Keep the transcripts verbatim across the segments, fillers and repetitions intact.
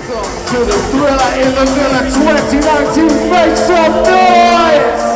To the Thriller in the Villa twenty nineteen, make some noise!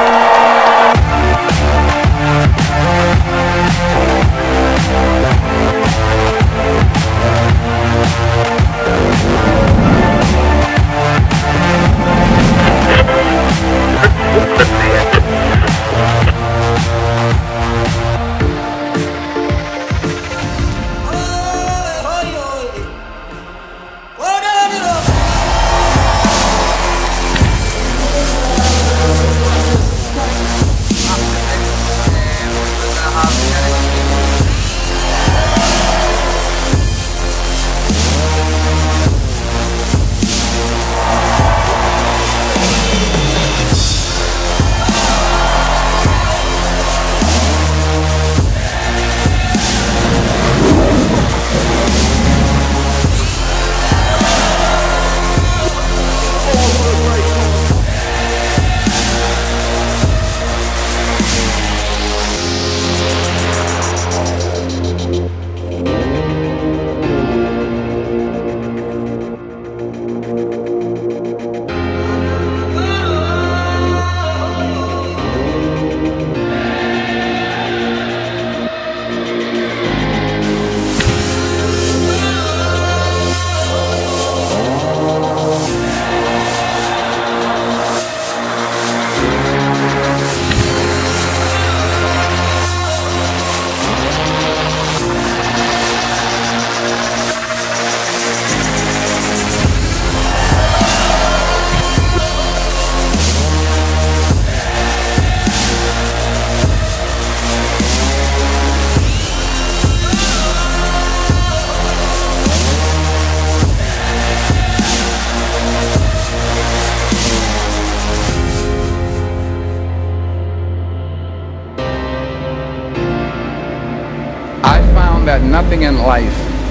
That nothing in life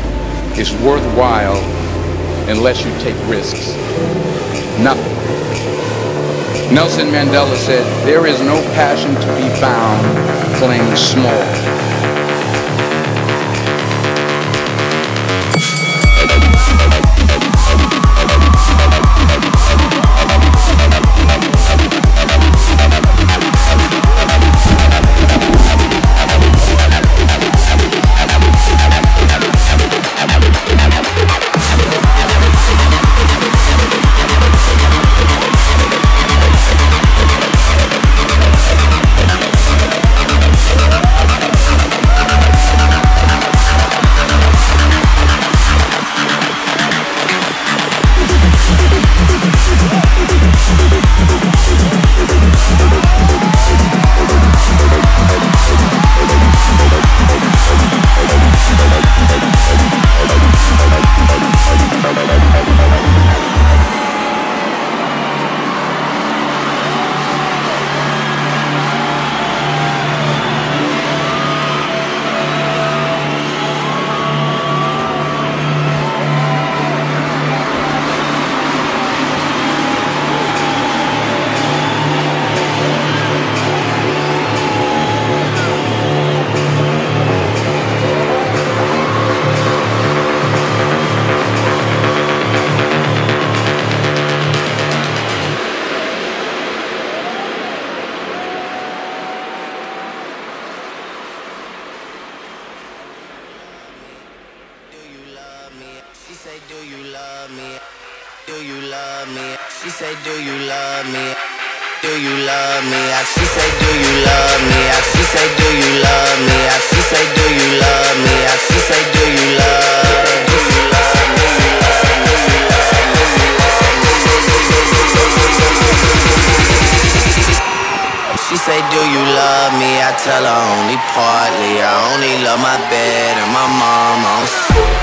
is worthwhile unless you take risks. Nothing. Nelson Mandela said, there is no passion to be found playing small. She say, do you love me? Do you love me? She say, do you love me? Do you love me? She say, do you love me? She say, do you love me? She say, do you love me? She say, do you love me? She say, do you love me? I tell her only partly. I only love my bed and my mom.